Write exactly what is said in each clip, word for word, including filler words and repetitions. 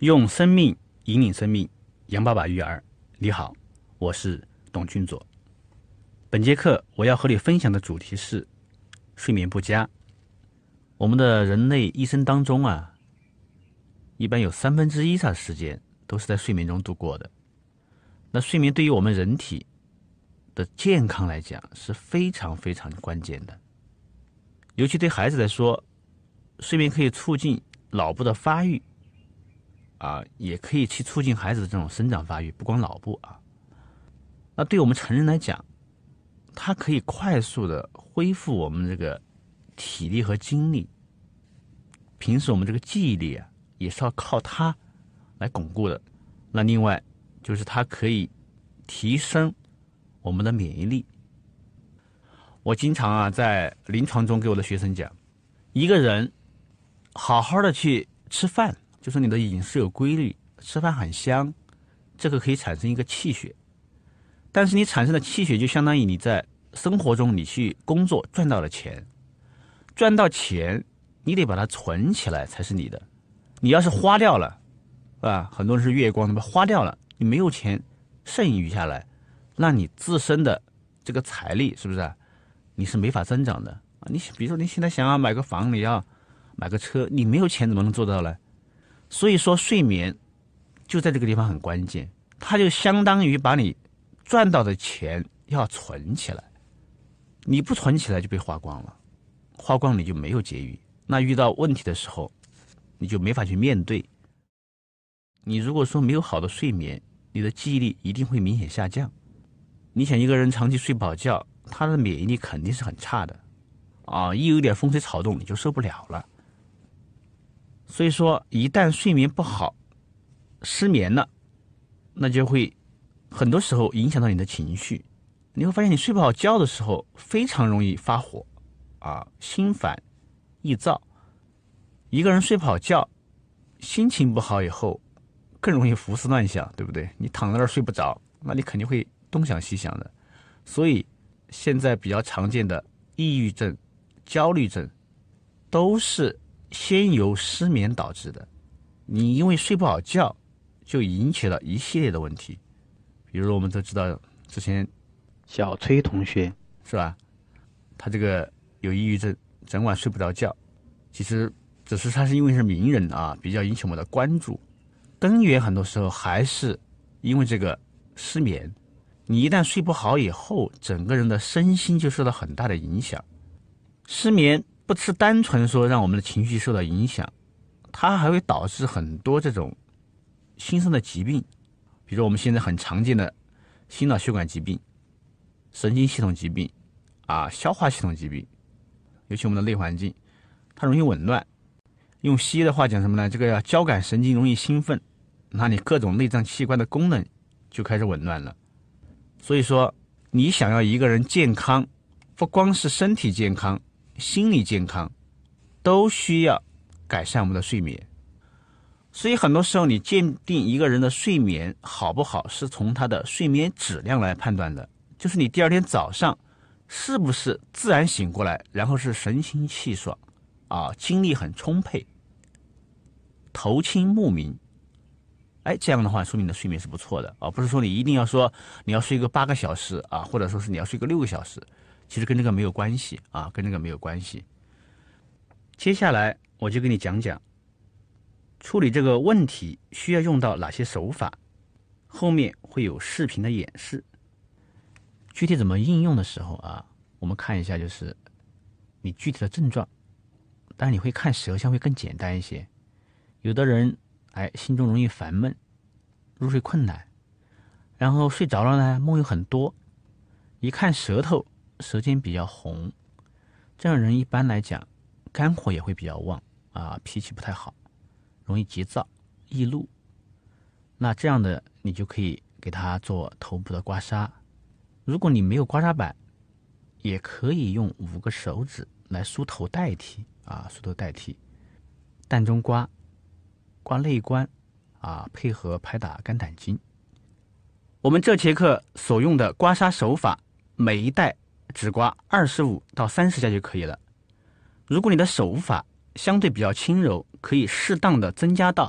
用生命引领生命，杨爸爸育儿。你好，我是董俊佐。本节课我要和你分享的主题是睡眠不佳。我们的人类一生当中啊，一般有三分之一以上的时间都是在睡眠中度过的。那睡眠对于我们人体的健康来讲是非常非常关键的，尤其对孩子来说，睡眠可以促进脑部的发育啊，也可以去促进孩子的这种生长发育，不光脑部啊。那对我们成人来讲，它可以快速的恢复我们这个体力和精力。平时我们这个记忆力啊，也是要靠它来巩固的。那另外就是它可以提升我们的免疫力。我经常啊在临床中给我的学生讲，一个人好好的去吃饭，就是你的饮食有规律，吃饭很香，这个可以产生一个气血。但是你产生的气血就相当于你在生活中你去工作赚到了钱，赚到钱你得把它存起来才是你的。你要是花掉了啊，很多人是月光的，花掉了，你没有钱剩余下来，那你自身的这个财力是不是啊，你是没法增长的啊。你比如说你现在想要买个房，你要买个车，你没有钱怎么能做到呢？所以说睡眠就在这个地方很关键，它就相当于把你赚到的钱要存起来，你不存起来就被花光了，花光你就没有结余，那遇到问题的时候你就没法去面对。你如果说没有好的睡眠，你的记忆力一定会明显下降。你想一个人长期睡不好觉，他的免疫力肯定是很差的啊，一有点风吹草动你就受不了了。所以说一旦睡眠不好，失眠了，那就会很多时候影响到你的情绪。你会发现你睡不好觉的时候非常容易发火啊，心烦易躁。一个人睡不好觉，心情不好以后更容易胡思乱想，对不对？你躺在那儿睡不着，那你肯定会东想西想的。所以现在比较常见的抑郁症、焦虑症都是先由失眠导致的。你因为睡不好觉就引起了一系列的问题，比如我们都知道之前小崔同学是吧，他这个有抑郁症，整晚睡不着觉，其实只是他是因为是名人啊，比较引起我们的关注，根源很多时候还是因为这个失眠。你一旦睡不好以后，整个人的身心就受到很大的影响。失眠不是单纯说让我们的情绪受到影响，它还会导致很多这种新生的疾病，比如我们现在很常见的心脑血管疾病、神经系统疾病啊、消化系统疾病，尤其我们的内环境它容易紊乱。用西医的话讲什么呢？这个交感神经容易兴奋，那你各种内脏器官的功能就开始紊乱了。所以说你想要一个人健康，不光是身体健康，心理健康都需要改善我们的睡眠。所以很多时候你鉴定一个人的睡眠好不好，是从他的睡眠质量来判断的，就是你第二天早上是不是自然醒过来，然后是神清气爽啊，精力很充沛，头清目明。哎，这样的话说明你的睡眠是不错的啊，不是说你一定要说你要睡个八个小时啊，或者说是你要睡个六个小时，其实跟这个没有关系啊，跟这个没有关系。接下来我就跟你讲讲处理这个问题需要用到哪些手法，后面会有视频的演示。具体怎么应用的时候啊，我们看一下就是你具体的症状，当然你会看舌象会更简单一些。有的人哎，心中容易烦闷，入睡困难，然后睡着了呢，梦又很多，一看舌头，舌尖比较红，这样人一般来讲，肝火也会比较旺啊，脾气不太好，容易急躁、易怒。那这样的你就可以给他做头部的刮痧。如果你没有刮痧板，也可以用五个手指来梳头代替啊，梳头代替，膻中刮。刮内关啊，配合拍打肝胆经。我们这节课所用的刮痧手法，每一带只刮二十五到三十下就可以了。如果你的手法相对比较轻柔，可以适当的增加到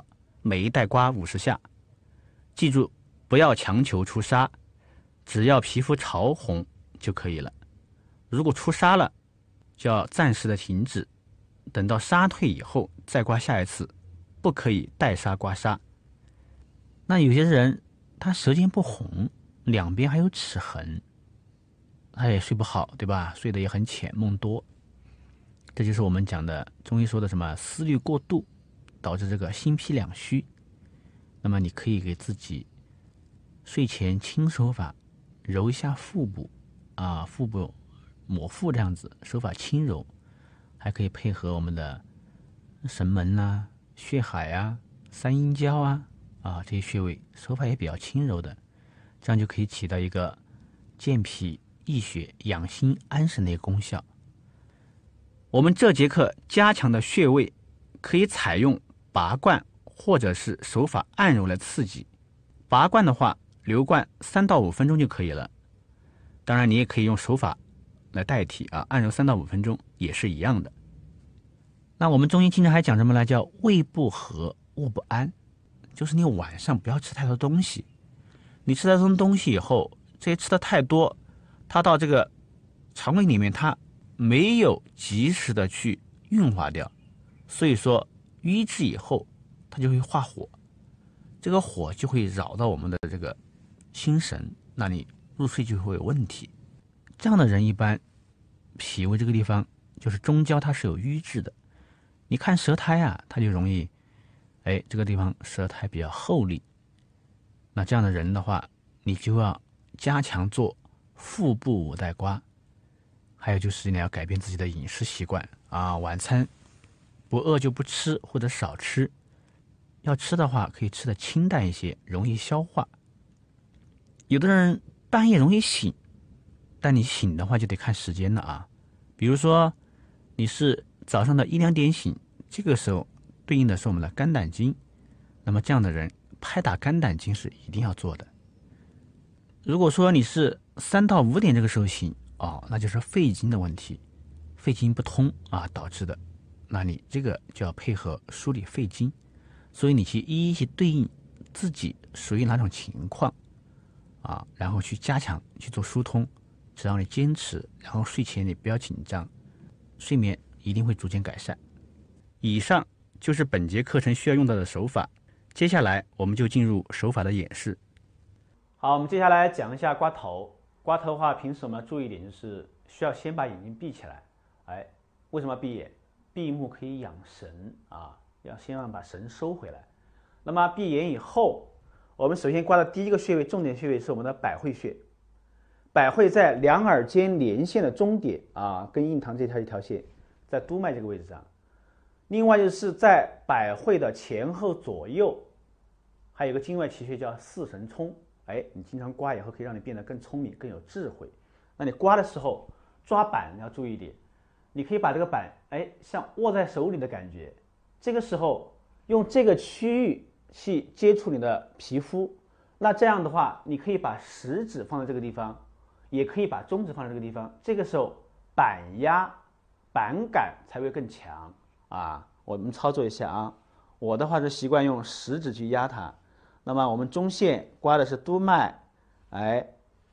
每一带刮五十下。记住，不要强求出痧，只要皮肤潮红就可以了。如果出痧了，就要暂时的停止，等到痧退以后再刮下一次，不可以带痧刮痧。那有些人他舌尖不红，两边还有齿痕，他也睡不好，对吧？睡得也很浅，梦多。这就是我们讲的中医说的什么思虑过度，导致这个心脾两虚。那么你可以给自己睡前轻手法揉一下腹部啊，腹部抹腹这样子，手法轻柔，还可以配合我们的神门啊、血海啊、三阴交啊啊这些穴位，手法也比较轻柔的，这样就可以起到一个健脾益血、养心安神的一个功效。我们这节课加强的穴位可以采用拔罐或者是手法按揉来刺激。拔罐的话，留罐三到五分钟就可以了。当然，你也可以用手法来代替啊，按揉三到五分钟也是一样的。那我们中医经常还讲什么呢？叫胃不和，卧不安，就是你晚上不要吃太多东西。你吃太多东西以后，这些吃的太多，它到这个肠胃里面，它没有及时的去运化掉，所以说瘀滞以后它就会化火，这个火就会扰到我们的这个心神，那你入睡就会有问题。这样的人一般脾胃这个地方就是中焦，它是有瘀滞的。你看舌苔啊，它就容易哎这个地方舌苔比较厚腻，那这样的人的话，你就要加强做腹部五带刮。还有就是你要改变自己的饮食习惯啊，晚餐不饿就不吃或者少吃，要吃的话可以吃的清淡一些，容易消化。有的人半夜容易醒，但你醒的话就得看时间了啊。比如说你是早上的一两点醒，这个时候对应的是我们的肝胆经，那么这样的人拍打肝胆经是一定要做的。如果说你是三到五点这个时候醒，哦，那就是肺经的问题，肺经不通啊导致的，那你这个就要配合梳理肺经，所以你去一一去对应自己属于哪种情况啊，然后去加强去做疏通，只要你坚持，然后睡前你不要紧张，睡眠一定会逐渐改善。以上就是本节课程需要用到的手法，接下来我们就进入手法的演示。好，我们接下来讲一下刮头。刮头的话，平时我们要注意一点，就是需要先把眼睛闭起来。哎，为什么闭眼？闭目可以养神啊，要先让把神收回来。那么闭眼以后，我们首先刮的第一个穴位，重点穴位是我们的百会穴。百会在两耳间连线的中点啊，跟印堂这条一条线，在督脉这个位置上。另外就是在百会的前后左右，还有一个经外奇穴叫四神聪。哎，你经常刮以后可以让你变得更聪明、更有智慧。那你刮的时候抓板要注意一点，你可以把这个板哎像握在手里的感觉，这个时候用这个区域去接触你的皮肤。那这样的话，你可以把食指放在这个地方，也可以把中指放在这个地方。这个时候板压板感才会更强啊。我们操作一下啊，我的话是习惯用食指去压它。那么我们中线刮的是督脉，哎，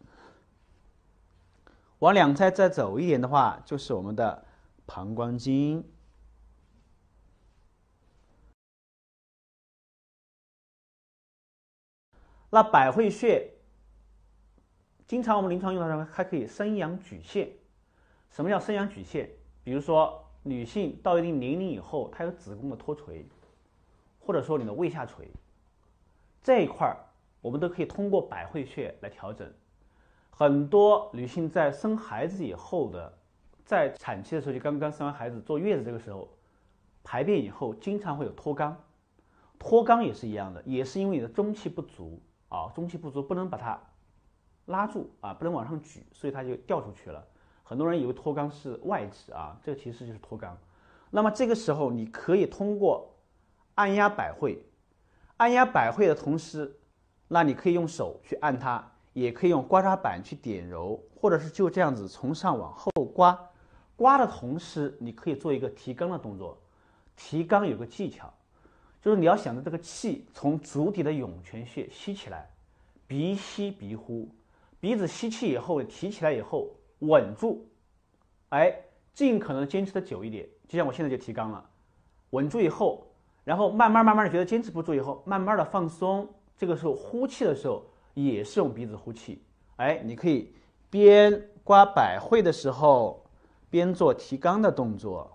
往两侧再走一点的话，就是我们的膀胱经。那百会穴，经常我们临床用的时候还可以生阳举陷。什么叫生阳举陷？比如说女性到一定年龄以后，她有子宫的脱垂，或者说你的胃下垂。这一块我们都可以通过百会穴来调整。很多女性在生孩子以后的，在产期的时候，就刚刚生完孩子坐月子这个时候，排便以后经常会有脱肛，脱肛也是一样的，也是因为你的中气不足啊，中气不足不能把它拉住啊，不能往上举，所以它就掉出去了。很多人以为脱肛是外痔啊，这个其实就是脱肛。那么这个时候你可以通过按压百会。按压百会的同时，那你可以用手去按它，也可以用刮痧板去点揉，或者是就这样子从上往后刮。刮的同时，你可以做一个提肛的动作。提肛有个技巧， 就是你要想着这个气从足底的涌泉穴吸起来，鼻吸鼻呼，鼻子吸气以后提起来以后稳住，哎，尽可能坚持的久一点，就像我现在就提肛了，稳住以后，然后慢慢慢慢的觉得坚持不住以后，慢慢的放松，这个时候呼气的时候也是用鼻子呼气，哎，你可以边刮百会的时候边做提肛的动作。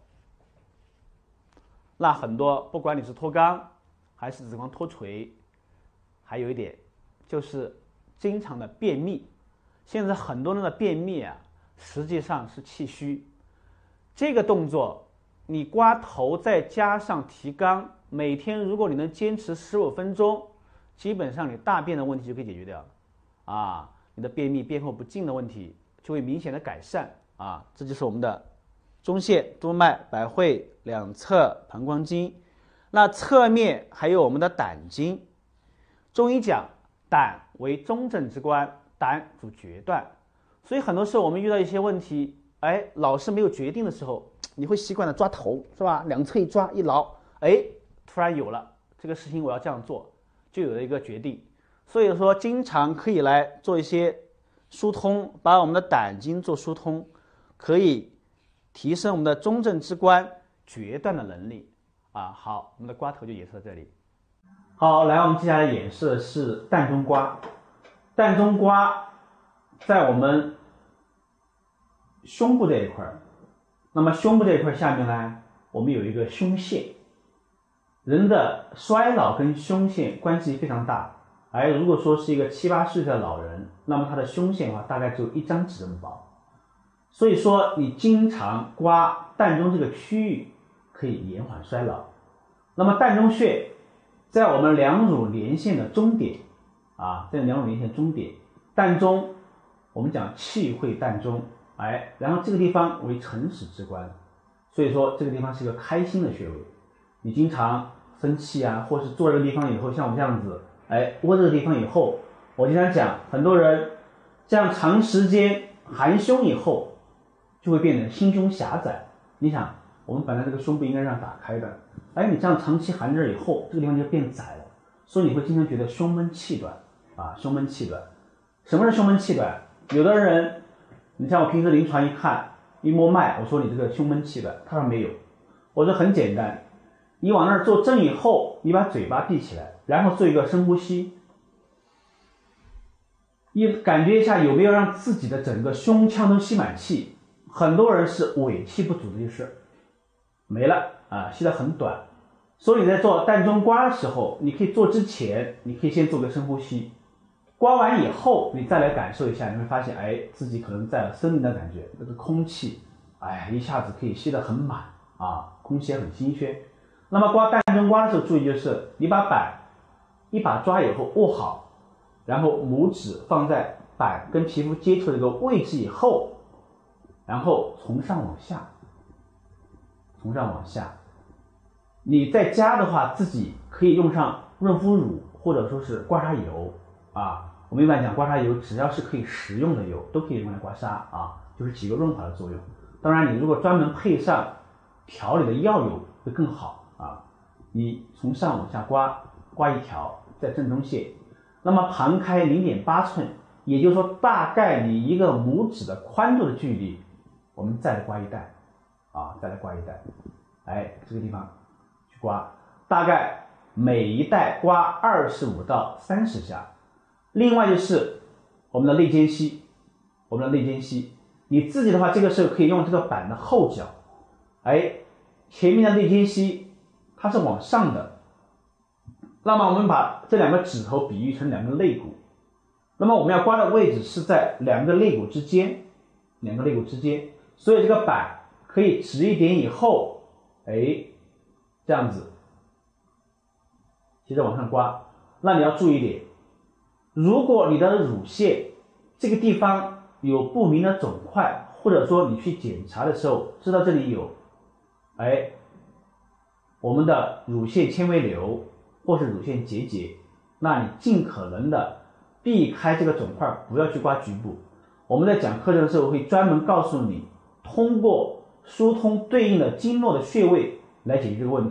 那很多不管你是脱肛还是子宫脱垂，还有一点就是经常的便秘，现在很多人的便秘啊实际上是气虚，这个动作你刮头再加上提肛，每天如果你能坚持十五分钟，基本上你大便的问题就可以解决掉啊，你的便秘便后不尽的问题就会明显的改善啊，这就是我们的中线、督脉、百会、两侧膀胱经。那侧面还有我们的胆经。中医讲胆为中正之官，胆主决断，所以很多时候我们遇到一些问题，哎，老是没有决定的时候，你会习惯的抓头，是吧？两侧一抓一挠，哎，突然有了这个事情我要这样做，就有了一个决定。所以说经常可以来做一些疏通，把我们的胆经做疏通，可以提升我们的中正之官决断的能力啊。好，我们的刮头就演示到这里。好，来，我们接下来演示的是膻中刮。膻中刮在我们胸部这一块，那么胸部这一块下面呢，我们有一个胸腺。人的衰老跟胸腺关系非常大，而如果说是一个七八十岁的老人，那么他的胸腺的话大概只有一张纸这么薄。所以说你经常刮膻中这个区域可以延缓衰老。那么膻中穴在我们两乳连线的中点啊，在两乳连线中点，膻中我们讲气会膻中，哎，然后这个地方为承始之官，所以说这个地方是一个开心的穴位。你经常生气啊，或是坐这个地方以后，像我这样子，哎，窝这个地方以后，我经常讲，很多人这样长时间含胸以后就会变成心胸狭窄。你想，我们本来这个胸部应该这样打开的，哎，你这样长期含着以后，这个地方就变窄了，所以你会经常觉得胸闷气短啊，胸闷气短。什么是胸闷气短？有的人，你像我平时临床一看，一摸脉，我说你这个胸闷气短，他说没有，我说很简单，你往那儿坐正以后，你把嘴巴闭起来，然后做一个深呼吸，你感觉一下有没有让自己的整个胸腔都吸满气。很多人是尾气不足的就是没了啊，吸得很短。所以你在做膻中刮的时候，你可以做之前，你可以先做个深呼吸，刮完以后你再来感受一下，你会发现，哎，自己可能在森林的感觉，这个空气，哎，一下子可以吸得很满啊，空气也很新鲜。那么刮膻中刮的时候，注意就是你把板一把抓以后握好，然后拇指放在板跟皮肤接触的这个位置以后，然后从上往下，从上往下。你在家的话，自己可以用上润肤乳或者说是刮痧油啊。我们一般讲刮痧油，只要是可以食用的油，都可以用来刮痧啊，就是起个润滑的作用。当然，你如果专门配上调理的药油会更好啊。你从上往下刮，刮一条在正中线，那么旁开 零点八寸，也就是说大概你一个拇指的宽度的距离，我们再来刮一带啊，再来刮一带，哎，这个地方去刮，大概每一带刮二十五到三十下。另外就是我们的内间隙，我们的内间隙，你自己的话，这个时候可以用这个板的后脚，哎，前面的内间隙它是往上的，那么我们把这两个指头比喻成两个肋骨，那么我们要刮的位置是在两个肋骨之间，两个肋骨之间，所以这个板可以直一点以后，哎，这样子，接着往上刮。那你要注意一点，如果你的乳腺这个地方有不明的肿块，或者说你去检查的时候知道这里有，哎，我们的乳腺纤维瘤或是乳腺结节，那你尽可能的避开这个肿块，不要去刮局部。我们在讲课程的时候会专门告诉你，通过疏通对应的经络的穴位来解决这个问题。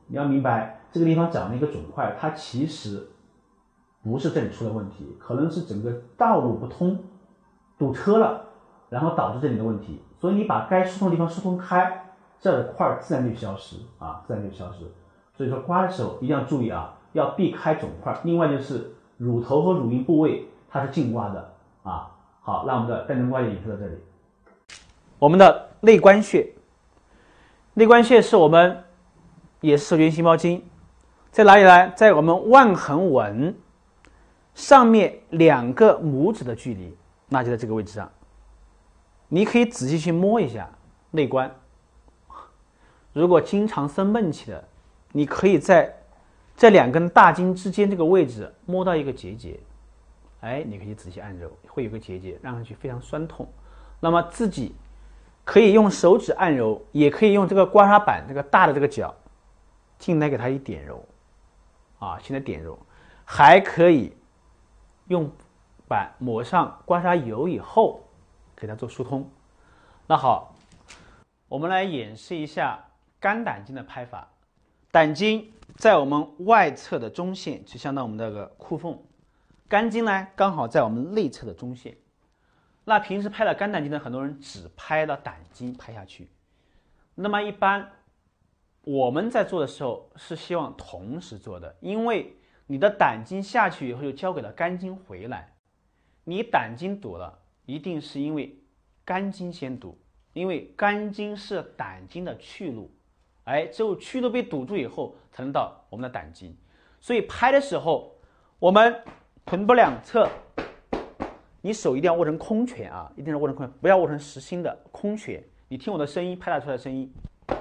你要明白这个地方长了一个肿块，它其实不是这里出了问题，可能是整个道路不通，堵车了，然后导致这里的问题。所以你把该疏通的地方疏通开，这儿的块自然就消失啊，自然就消失。所以说刮的时候一定要注意啊，要避开肿块。另外就是乳头和乳晕部位它是净刮的啊。好，那我们的单针刮也引出到这里。我们的内关穴，内关穴是我们也是手厥心包经，在哪里呢？在我们腕横纹上面两个拇指的距离，那就在这个位置上。你可以仔细去摸一下内关，如果经常生闷气的，你可以在这两根大筋之间这个位置摸到一个结节，哎，你可以仔细按揉，会有个结节，让上去非常酸痛。那么自己可以用手指按揉，也可以用这个刮痧板这个大的这个角进来给它一点揉，啊，现在点揉，还可以用板抹上刮痧油以后给它做疏通。那好，我们来演示一下肝胆经的拍法。胆经在我们外侧的中线，就相当于我们这个裤缝；肝经呢，刚好在我们内侧的中线。那平时拍了肝胆经的很多人只拍了胆经拍下去，那么一般我们在做的时候是希望同时做的，因为你的胆经下去以后就交给了肝经回来，你胆经堵了，一定是因为肝经先堵，因为肝经是胆经的去路，哎，只有去路被堵住以后才能到我们的胆经。所以拍的时候，我们臀部两侧，你手一定要握成空拳啊，一定是握成空拳，不要握成实心的空拳。你听我的声音，拍打出来的声音，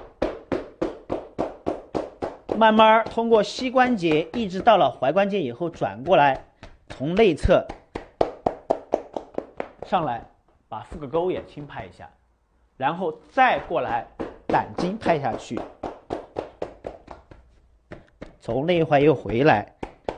慢慢通过膝关节一直到了踝关节以后转过来，从内侧上来，把腹股沟也轻拍一下，然后再过来胆经拍下去，从内踝又回来，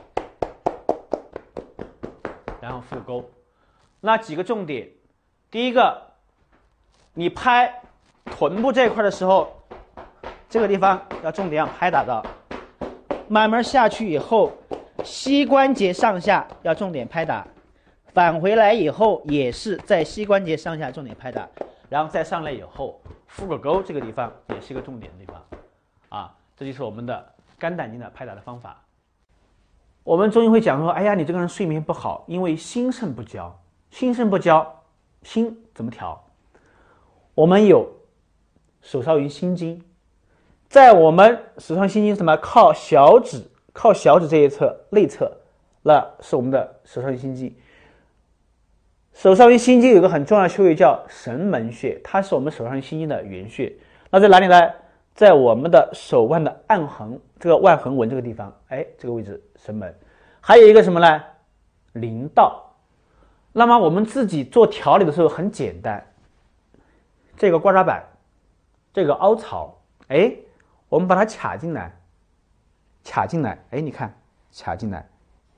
然后腹股沟。那几个重点，第一个，你拍臀部这一块的时候，这个地方要重点要拍打到，慢慢下去以后，膝关节上下要重点拍打，返回来以后也是在膝关节上下重点拍打，然后再上来以后，腹股沟这个地方也是一个重点的地方啊，这就是我们的肝胆经的拍打的方法。我们中医会讲说，哎呀，你这个人睡眠不好，因为心肾不交。心肾不交，心怎么调？我们有手少阴心经，在我们手少阴心经什么靠小指，靠小指这一侧内侧，那是我们的手少阴心经。手少阴心经有个很重要的穴位叫神门穴，它是我们手少阴心经的原穴。那在哪里呢？在我们的手腕的暗横，这个腕横纹这个地方，哎，这个位置神门。还有一个什么呢？临道。那么我们自己做调理的时候很简单，这个刮痧板，这个凹槽，哎，我们把它卡进来，卡进来，哎，你看，卡进来，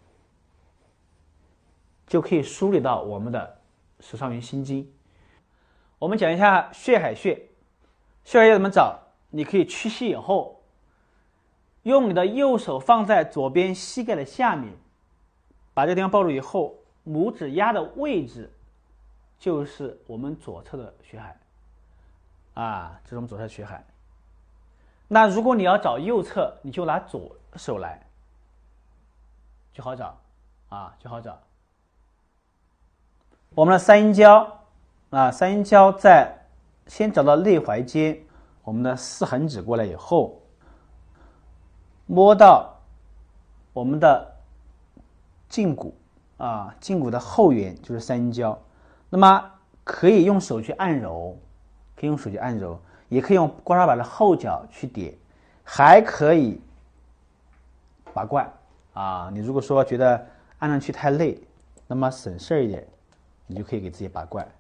就可以梳理到我们的手少阴心经。我们讲一下血海穴，血海穴怎么找？你可以屈膝以后，用你的右手放在左边膝盖的下面，把这个地方抱住以后，拇指压的位置就是我们左侧的血海啊，这是我们左侧的血海。那如果你要找右侧，你就拿左手来，就好找啊，就好找。我们的三阴交啊，三阴交在先找到内踝尖，我们的四横指过来以后，摸到我们的胫骨。啊，胫骨的后缘就是三阴交，那么可以用手去按揉，可以用手去按揉，也可以用刮痧板的后脚去点，还可以拔罐啊。你如果说觉得按上去太累，那么省事一点，你就可以给自己拔罐。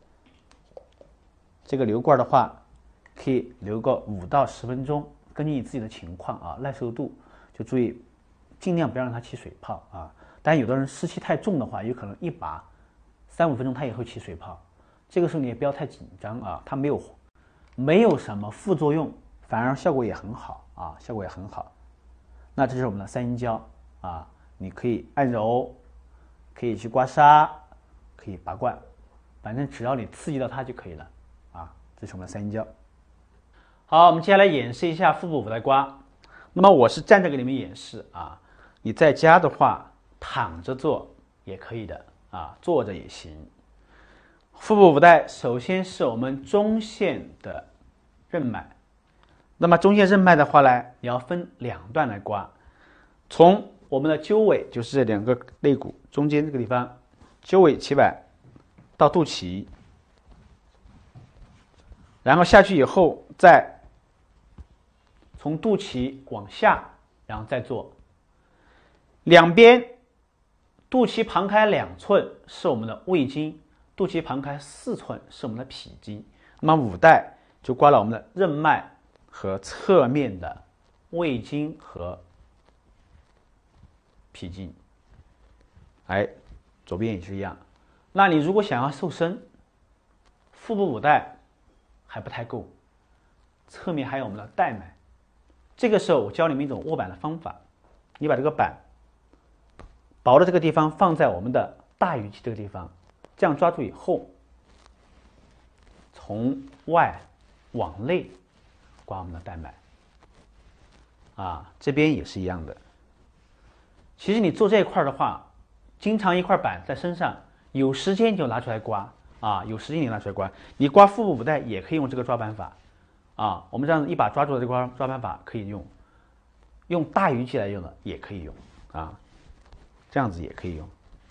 这个留罐的话，可以留个五到十分钟，根据你自己的情况啊，耐受度就注意，尽量不要让它起水泡啊。但有的人湿气太重的话，有可能一拔三五分钟它也会起水泡，这个时候你也不要太紧张啊，它没有没有什么副作用， 反而效果也很好啊，效果也很好。那这是我们的三阴交啊，你可以按揉，可以去刮痧，可以拔罐，反正只要你刺激到它就可以了啊。这是我们的三阴交。好，我们接下来演示一下腹部五带刮。那么我是站着给你们演示啊，你在家的话躺着做也可以的啊，坐着也行。腹部五带首先是我们中线的任脉，那么中线任脉的话呢，你要分两段来刮，从我们的鸠尾，就是这两个肋骨中间这个地方，鸠尾起摆到肚脐，然后下去以后再从肚脐往下，然后再做。两边肚脐旁开两寸是我们的胃经，肚脐旁开四寸是我们的脾经。那么五带就刮了我们的任脉和侧面的胃经和脾经。哎，左边也是一样。那你如果想要瘦身，腹部五带还不太够，侧面还有我们的带脉。这个时候我教你们一种握板的方法，你把这个板薄的这个地方放在我们的大鱼际这个地方，这样抓住以后，从外往内刮我们的带脉。啊，这边也是一样的。其实你做这一块的话，经常一块板在身上，有时间你就拿出来刮啊，有时间你拿出来刮。你刮腹部五带也可以用这个抓板法啊，我们这样子一把抓住的这个抓板法可以用，用大鱼际来用的也可以用啊，这样子也可以用。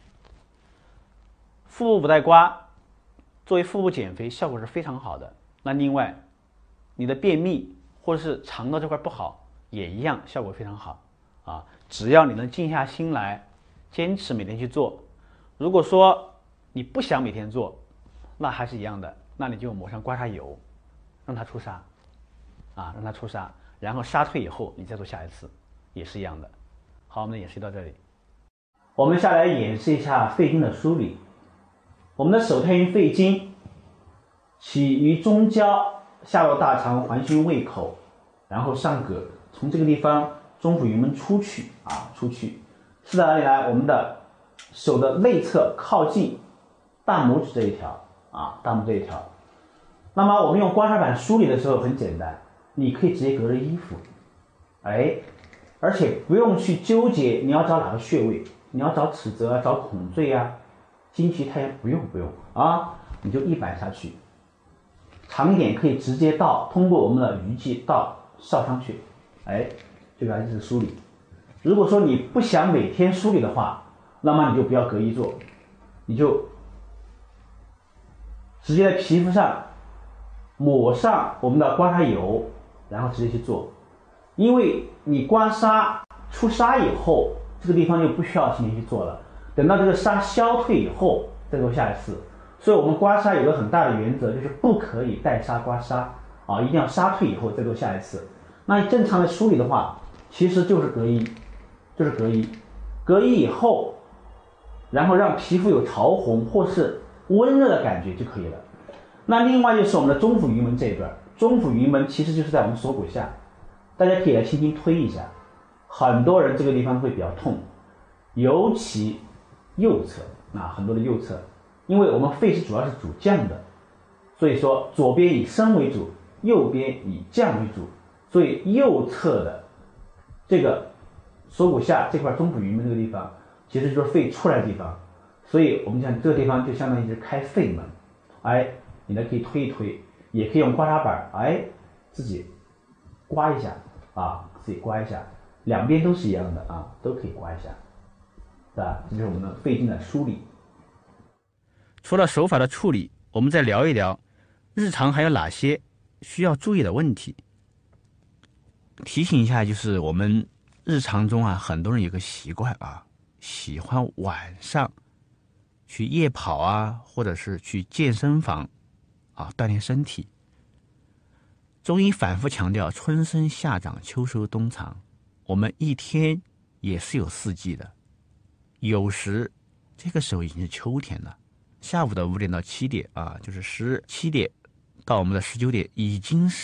腹部五带刮作为腹部减肥效果是非常好的。那另外，你的便秘或者是肠道这块不好，也一样效果非常好啊。只要你能静下心来，坚持每天去做。如果说你不想每天做，那还是一样的，那你就抹上刮痧油，让它出痧啊，让它出痧，然后痧退以后，你再做下一次，也是一样的。好，我们的演示到这里。我们下来演示一下肺经的梳理。我们的手太阴肺经起于中焦，下落大肠，环循胃口，然后上膈，从这个地方中府云门出去啊，出去是在哪里来？我们的手的内侧靠近大拇指这一条啊，大拇指这一条。那么我们用刮痧板梳理的时候很简单，你可以直接隔着衣服，哎，而且不用去纠结你要找哪个穴位，你要找尺泽、找孔最啊、经期太阳，不用不用啊，你就一板下去，长一点可以直接到通过我们的鱼际到少商穴，哎，这个就是梳理。如果说你不想每天梳理的话，那么你就不要隔衣做，你就直接在皮肤上抹上我们的刮痧油，然后直接去做。因为你刮痧出痧以后，这个地方就不需要天天去做了，等到这个痧消退以后再做下一次。所以我们刮痧有个很大的原则，就是不可以带痧刮痧啊，一定要痧退以后再做下一次。那正常的梳理的话，其实就是隔衣，就是隔衣，隔衣以后，然后让皮肤有潮红或是温热的感觉就可以了。那另外就是我们的中府云门这一段，中府云门其实就是在我们锁骨下，大家可以来轻轻推一下。很多人这个地方会比较痛，尤其右侧啊，很多的右侧，因为我们肺是主要是主降的，所以说左边以升为主，右边以降为主，所以右侧的这个锁骨下这块中府云门这个地方，其实就是肺出来的地方，所以我们讲这个地方就相当于是开肺门，哎，你呢可以推一推，也可以用刮痧板，哎，自己刮一下啊，自己刮一下，两边都是一样的啊，都可以刮一下，对吧？这就是我们的肺经的梳理。 除了手法的处理，我们再聊一聊日常还有哪些需要注意的问题。提醒一下，就是我们日常中啊，很多人有个习惯啊，喜欢晚上去夜跑啊，或者是去健身房啊锻炼身体。中医反复强调春生夏长秋收冬藏，我们一天也是有四季的，有时这个时候已经是秋天了，下午的五点到七点啊，就是十七点到我们的十九点已经是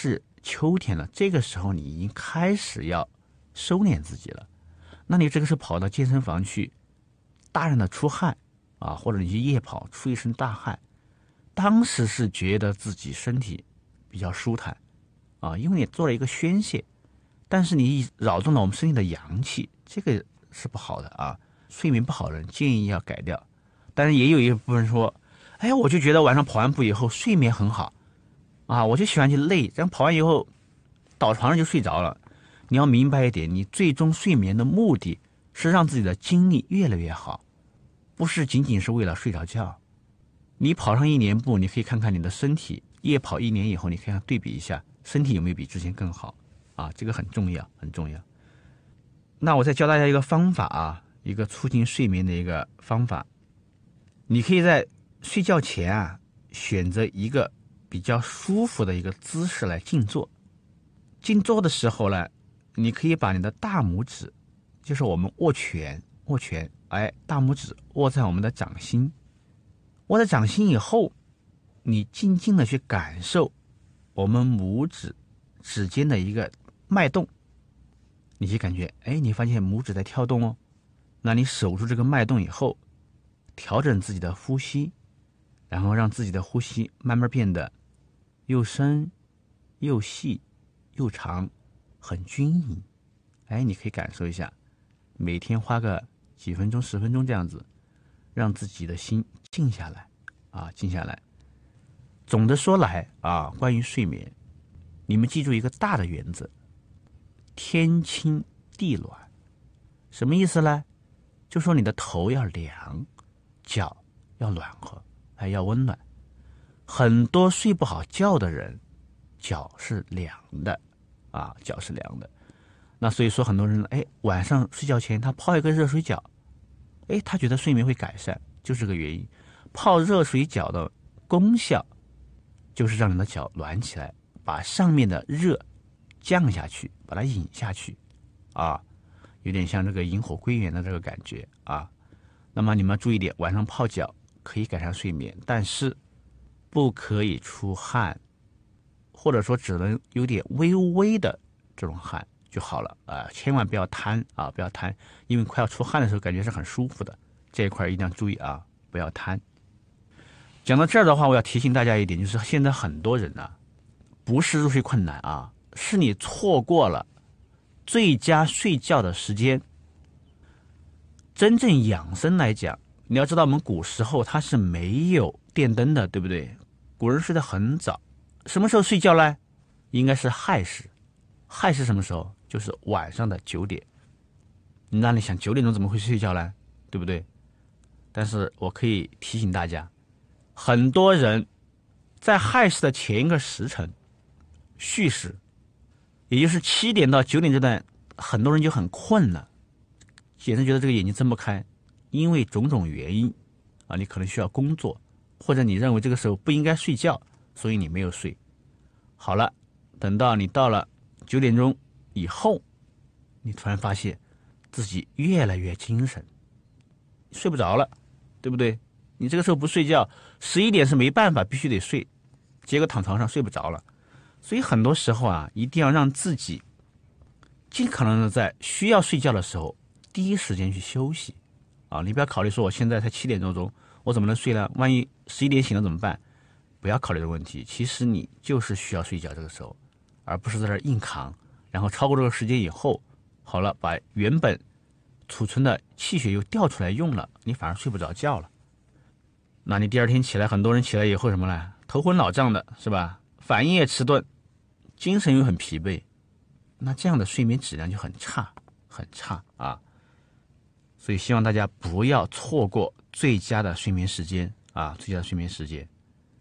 秋天了，这个时候你已经开始要收敛自己了。那你这个时候跑到健身房去，大量的出汗啊，或者你去夜跑出一身大汗，当时是觉得自己身体比较舒坦啊，因为你做了一个宣泄，但是你扰动了我们身体的阳气，这个是不好的啊。睡眠不好的人建议要改掉。但是也有一部分人说，哎，我就觉得晚上跑完步以后睡眠很好啊，我就喜欢去累，这样跑完以后倒床上就睡着了。你要明白一点，你最终睡眠的目的是让自己的精力越来越好，不是仅仅是为了睡着觉。你跑上一年步，你可以看看你的身体，夜跑一年以后，你可以看对比一下，身体有没有比之前更好啊？这个很重要，很重要。那我再教大家一个方法啊，一个促进睡眠的一个方法。你可以在睡觉前啊，选择一个比较舒服的一个姿势来静坐。静坐的时候呢，你可以把你的大拇指，就是我们握拳，握拳，哎，大拇指握在我们的掌心，握在掌心以后，你静静的去感受我们拇指指尖的一个脉动，你去感觉，哎，你发现拇指在跳动哦。那你守住这个脉动以后，调整自己的呼吸，然后让自己的呼吸慢慢变得又深又细又长，很均匀。哎，你可以感受一下，每天花个几分钟十分钟这样子，让自己的心静下来啊，静下来。总的说来啊，关于睡眠，你们记住一个大的原则：天清地暖。什么意思呢？就说你的头要凉，脚要暖和，还要温暖。很多睡不好觉的人，脚是凉的啊，脚是凉的。那所以说很多人，哎，晚上睡觉前他泡一个热水脚，哎，他觉得睡眠会改善，就是这个原因。泡热水脚的功效就是让你的脚暖起来，把上面的热降下去，把它引下去啊，有点像这个引火归元的这个感觉啊。那么你们注意点，晚上泡脚可以改善睡眠，但是不可以出汗，或者说只能有点微微的这种汗就好了啊、呃，千万不要贪啊，不要贪，因为快要出汗的时候感觉是很舒服的，这一块一定要注意啊，不要贪。讲到这儿的话，我要提醒大家一点，就是现在很多人啊，不是入睡困难啊，是你错过了最佳睡觉的时间。真正养生来讲，你要知道我们古时候它是没有电灯的，对不对？古人睡得很早，什么时候睡觉呢？应该是亥时。亥时什么时候？就是晚上的九点。那你想九点钟怎么会睡觉呢？对不对？但是我可以提醒大家，很多人在亥时的前一个时辰，戌时，也就是七点到九点这段，很多人就很困了，简直觉得这个眼睛睁不开，因为种种原因啊，你可能需要工作，或者你认为这个时候不应该睡觉，所以你没有睡。好了，等到你到了九点钟以后，你突然发现自己越来越精神，睡不着了，对不对？你这个时候不睡觉，十一点是没办法，必须得睡，结果躺床上睡不着了。所以很多时候啊，一定要让自己尽可能的在需要睡觉的时候第一时间去休息啊！你不要考虑说我现在才七点多钟，我怎么能睡呢？万一十一点醒了怎么办？不要考虑这个问题。其实你就是需要睡觉这个时候，而不是在这硬扛，然后超过这个时间以后，好了，把原本储存的气血又调出来用了，你反而睡不着觉了。那你第二天起来，很多人起来以后什么呢？头昏脑胀的，是吧？反应也迟钝，精神又很疲惫，那这样的睡眠质量就很差，很差啊！所以希望大家不要错过最佳的睡眠时间啊，最佳的睡眠时间。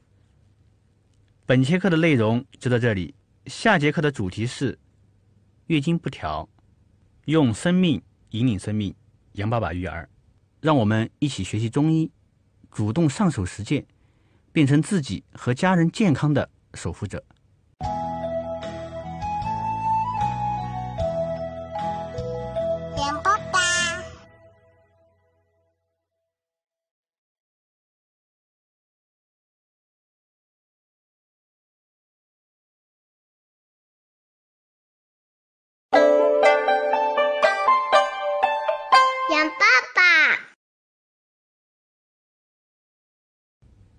本节课的内容就到这里，下节课的主题是月经不调，用生命引领生命，杨爸爸育儿，让我们一起学习中医，主动上手实践，变成自己和家人健康的守护者。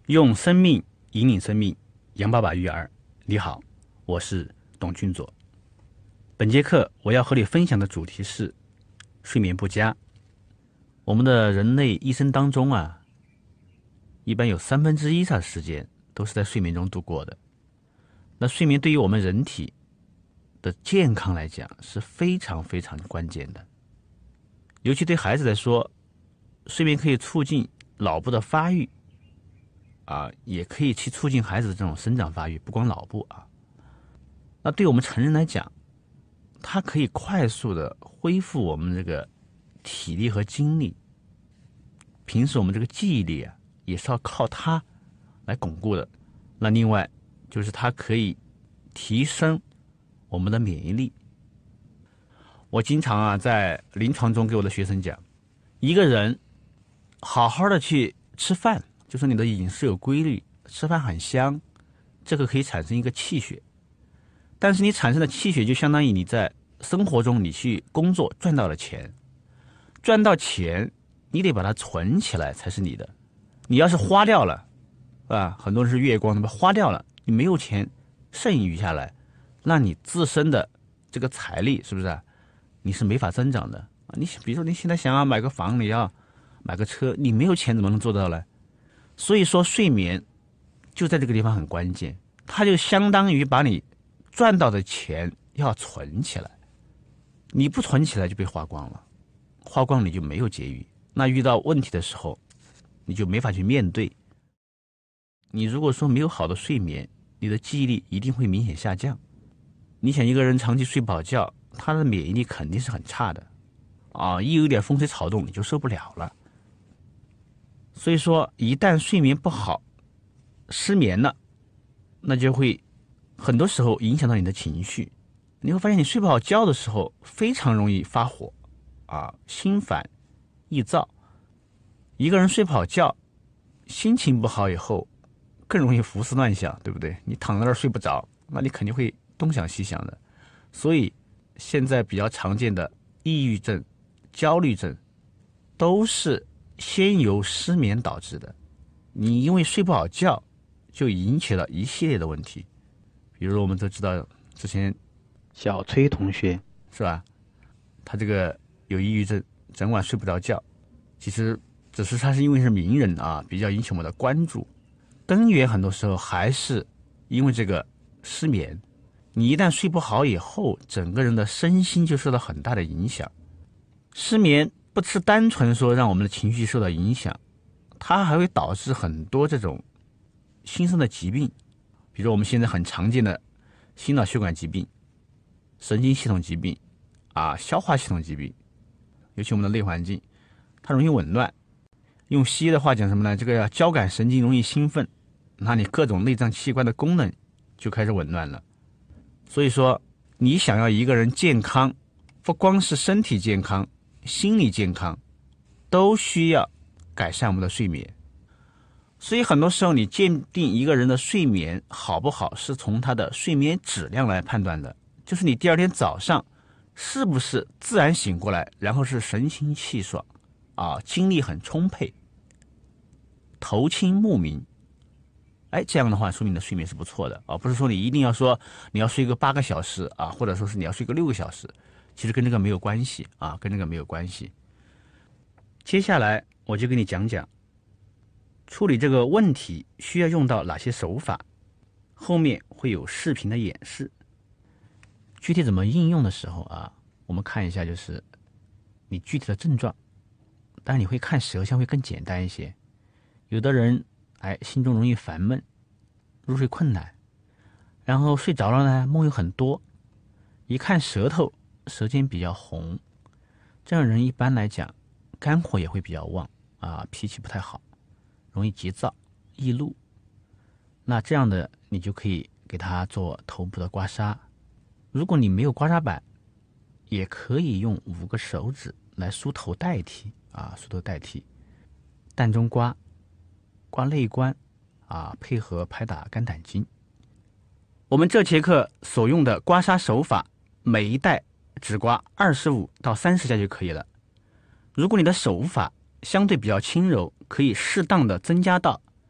用生命引领生命，杨爸爸育儿。你好，我是董俊佐。本节课我要和你分享的主题是睡眠不佳。我们的人类一生当中啊，一般有三分之一以上的时间都是在睡眠中度过的。那睡眠对于我们人体的健康来讲是非常非常关键的，尤其对孩子来说，睡眠可以促进脑部的发育啊，也可以去促进孩子的这种生长发育，不光脑部啊。那对我们成人来讲，它可以快速的恢复我们这个体力和精力。平时我们这个记忆力啊，也是要靠它来巩固的。那另外就是它可以提升我们的免疫力。我经常啊在临床中给我的学生讲，一个人好好的去吃饭，就是你的饮食有规律，吃饭很香，这个可以产生一个气血。但是你产生的气血就相当于你在生活中你去工作赚到了钱，赚到钱你得把它存起来才是你的。你要是花掉了啊，很多人是月光，花掉了，你没有钱剩余下来，那你自身的这个财力是不是、啊、你是没法增长的。你比如说你现在想要买个房，你要买个车，你没有钱怎么能做到呢？所以说睡眠就在这个地方很关键，它就相当于把你赚到的钱要存起来，你不存起来就被花光了，花光你就没有结余，那遇到问题的时候你就没法去面对。你如果说没有好的睡眠，你的记忆力一定会明显下降。你想一个人长期睡不好觉，他的免疫力肯定是很差的啊，一有点风吹草动你就受不了了。所以说一旦睡眠不好，失眠了，那就会很多时候影响到你的情绪。你会发现你睡不好觉的时候非常容易发火啊，心烦易躁。一个人睡不好觉，心情不好以后更容易胡思乱想，对不对？你躺在那儿睡不着，那你肯定会东想西想的。所以现在比较常见的抑郁症、焦虑症都是先由失眠导致的。你因为睡不好觉就引起了一系列的问题，比如我们都知道之前小崔同学是吧，他这个有抑郁症，整晚睡不着觉，其实只是他是因为是名人啊，比较引起我们的关注，根源很多时候还是因为这个失眠。你一旦睡不好以后，整个人的身心就受到很大的影响。失眠不是单纯说让我们的情绪受到影响，它还会导致很多这种新生的疾病，比如我们现在很常见的心脑血管疾病、神经系统疾病啊、消化系统疾病，尤其我们的内环境它容易紊乱。用西医的话讲什么呢？这个交感神经容易兴奋，那你各种内脏器官的功能就开始紊乱了。所以说你想要一个人健康，不光是身体健康，心理健康都需要改善我们的睡眠。所以很多时候你鉴定一个人的睡眠好不好，是从他的睡眠质量来判断的，就是你第二天早上是不是自然醒过来，然后是神清气爽啊，精力很充沛，头清目明。哎，这样的话说明你的睡眠是不错的啊，不是说你一定要说你要睡个八个小时啊，或者说是你要睡个六个小时，其实跟这个没有关系啊，跟这个没有关系。接下来我就跟你讲讲处理这个问题需要用到哪些手法，后面会有视频的演示。具体怎么应用的时候啊，我们看一下就是你具体的症状，当然你会看舌象会更简单一些。有的人哎，心中容易烦闷，入睡困难，然后睡着了呢，梦又很多，一看舌头，舌尖比较红，这样人一般来讲，肝火也会比较旺啊，脾气不太好，容易急躁、易怒。那这样的你就可以给他做头部的刮痧。如果你没有刮痧板，也可以用五个手指来梳头代替啊，梳头代替。膻中刮。刮内关啊，配合拍打肝胆经。我们这节课所用的刮痧手法，每一带只刮二十五到三十下就可以了。如果你的手法相对比较轻柔，可以适当的增加到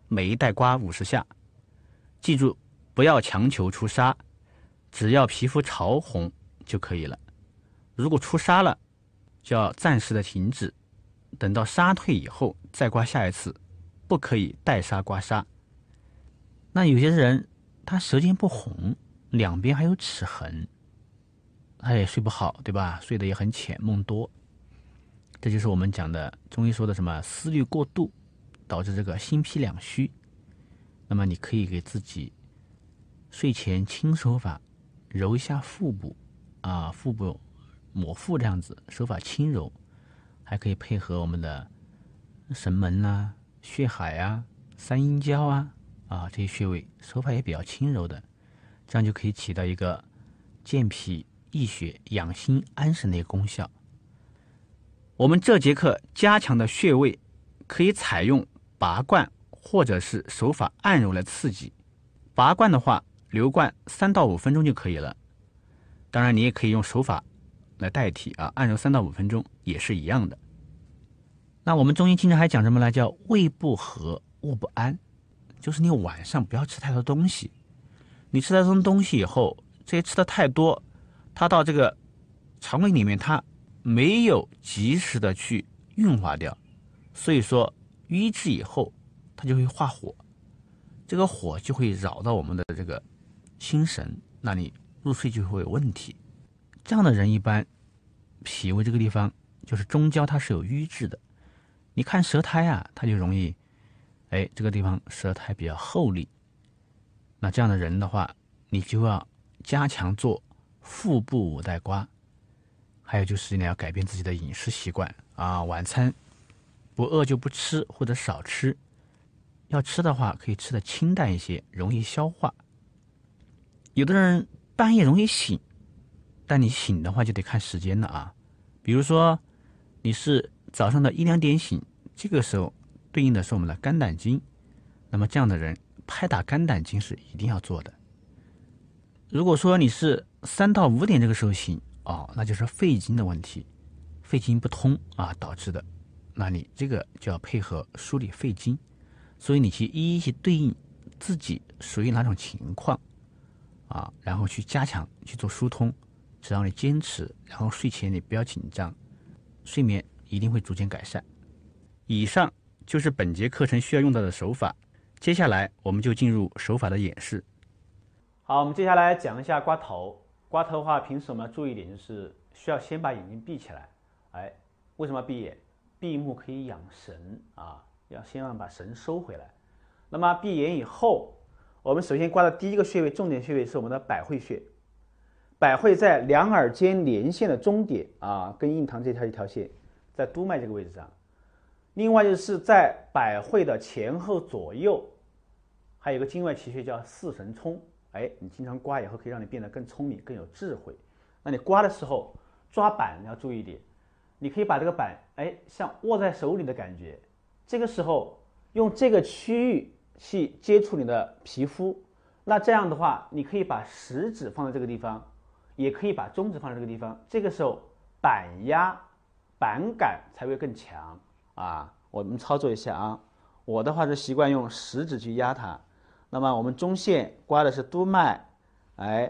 每一带刮五十下。记住，不要强求出痧，只要皮肤潮红就可以了。如果出痧了，就要暂时的停止，等到痧退以后再刮下一次，不可以带痧刮痧。那有些人他舌尖不红，两边还有齿痕，他也睡不好，对吧？睡得也很浅，梦多。这就是我们讲的中医说的什么思虑过度，导致这个心脾两虚。那么你可以给自己睡前轻手法揉一下腹部啊，腹部抹腹这样子，手法轻柔，还可以配合我们的神门啊、血海啊、三阴交啊啊这些穴位，手法也比较轻柔的，这样就可以起到一个健脾益血、养心安神的一个功效。我们这节课加强的穴位可以采用拔罐或者是手法按揉来刺激。拔罐的话，留罐三到五分钟就可以了。当然，你也可以用手法来代替啊，按揉三到五分钟也是一样的。那我们中医经常还讲什么呢？叫胃不和，卧不安，就是你晚上不要吃太多东西。你吃太多东西以后，这些吃的太多，它到这个肠胃里面，它没有及时的去运化掉，所以说瘀滞以后，它就会化火，这个火就会扰到我们的这个心神，那你入睡就会有问题。这样的人一般脾胃这个地方就是中焦，它是有瘀滞的。你看舌苔啊，它就容易，哎，这个地方舌苔比较厚腻。那这样的人的话，你就要加强做腹部五带刮。还有就是你要改变自己的饮食习惯啊，晚餐不饿就不吃或者少吃，要吃的话可以吃的清淡一些，容易消化。有的人半夜容易醒，但你醒的话就得看时间了啊。比如说你是早上的一两点醒，这个时候对应的是我们的肝胆经，那么这样的人拍打肝胆经是一定要做的。如果说你是三到五点这个时候醒，哦，那就是肺经的问题，肺经不通啊导致的，那你这个就要配合梳理肺经，所以你去一一去对应自己属于哪种情况啊，然后去加强去做疏通，只要你坚持，然后睡前你不要紧张，睡眠一定会逐渐改善。以上就是本节课程需要用到的手法，接下来我们就进入手法的演示。 好，我们接下来讲一下刮头。刮头的话，平时我们要注意一点，就是需要先把眼睛闭起来。哎，为什么要闭眼？闭目可以养神啊，要先让把神收回来。那么闭眼以后，我们首先刮的第一个穴位，重点穴位是我们的百会穴。百会在两耳间连线的中点啊，跟印堂这条一条线，在督脉这个位置上。另外就是在百会的前后左右，还有一个经外奇穴叫四神聪。哎，你经常刮以后可以让你变得更聪明、更有智慧。那你刮的时候抓板要注意一点，你可以把这个板哎像握在手里的感觉，这个时候用这个区域去接触你的皮肤。那这样的话，你可以把食指放在这个地方，也可以把中指放在这个地方。这个时候板压板感才会更强啊。我们操作一下啊，我的话是习惯用食指去压它。那么我们中线刮的是督脉，哎，